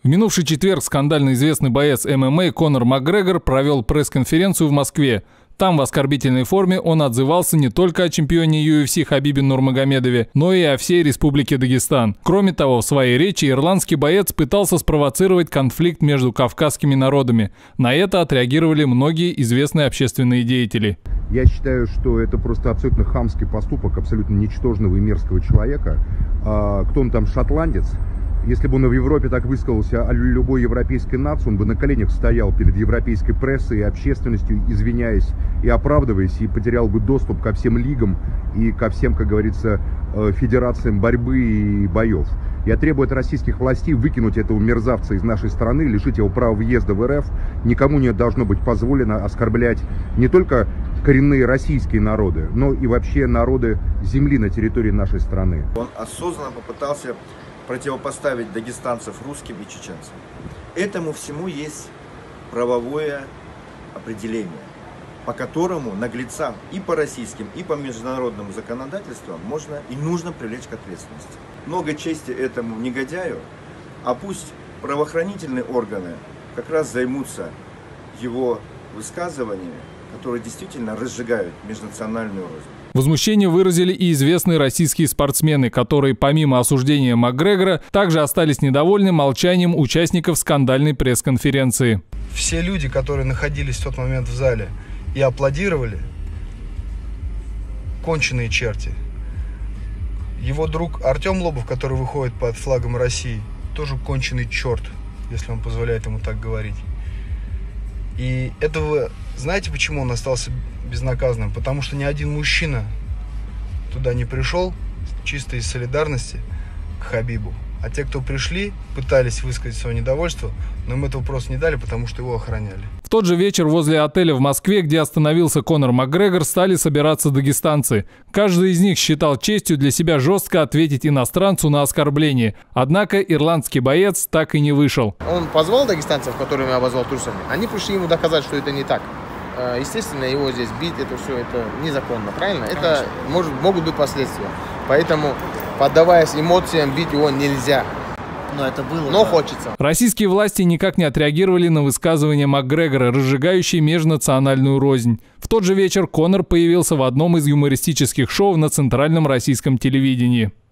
В минувший четверг скандально известный боец ММА Конор Макгрегор провел пресс-конференцию в Москве. Там в оскорбительной форме он отзывался не только о чемпионе UFC Хабибе Нурмагомедове, но и о всей Республике Дагестан. Кроме того, в своей речи ирландский боец пытался спровоцировать конфликт между кавказскими народами. На это отреагировали многие известные общественные деятели. Я считаю, что это просто абсолютно хамский поступок абсолютно ничтожного и мерзкого человека. Кто он там, шотландец? Если бы он в Европе так высказался о любой европейской нации, он бы на коленях стоял перед европейской прессой и общественностью, извиняясь и оправдываясь, и потерял бы доступ ко всем лигам и ко всем, как говорится, федерациям борьбы и боев. Я требую от российских властей выкинуть этого мерзавца из нашей страны, лишить его права въезда в РФ. Никому не должно быть позволено оскорблять не только коренные российские народы, но и вообще народы земли на территории нашей страны. Он осознанно попытался противопоставить дагестанцев русским и чеченцам. Этому всему есть правовое определение, по которому наглецам и по российским, и по международному законодательству можно и нужно привлечь к ответственности. Много чести этому негодяю, а пусть правоохранительные органы как раз займутся его высказываниями, которые действительно разжигают межнациональную рознь. Возмущение выразили и известные российские спортсмены, которые помимо осуждения Макгрегора также остались недовольны молчанием участников скандальной пресс-конференции. Все люди, которые находились в тот момент в зале и аплодировали, конченые черти. Его друг Артем Лобов, который выходит под флагом России, тоже конченый черт, если он позволяет ему так говорить. И этого, знаете, почему он остался безнаказанным? Потому что ни один мужчина туда не пришел чисто из солидарности к Хабибу. А те, кто пришли, пытались высказать свое недовольство, но им этого просто не дали, потому что его охраняли. В тот же вечер возле отеля в Москве, где остановился Конор Макгрегор, стали собираться дагестанцы. Каждый из них считал честью для себя жестко ответить иностранцу на оскорбление. Однако ирландский боец так и не вышел. Он позвал дагестанцев, которыми обозвал трусами. Они пришли ему доказать, что это не так. Естественно, его здесь бить, это все это незаконно, правильно? Это могут быть последствия. Поэтому, поддаваясь эмоциям, бить его нельзя. Но хочется. Российские власти никак не отреагировали на высказывания Макгрегора, разжигающие межнациональную рознь. В тот же вечер Конор появился в одном из юмористических шоу на центральном российском телевидении.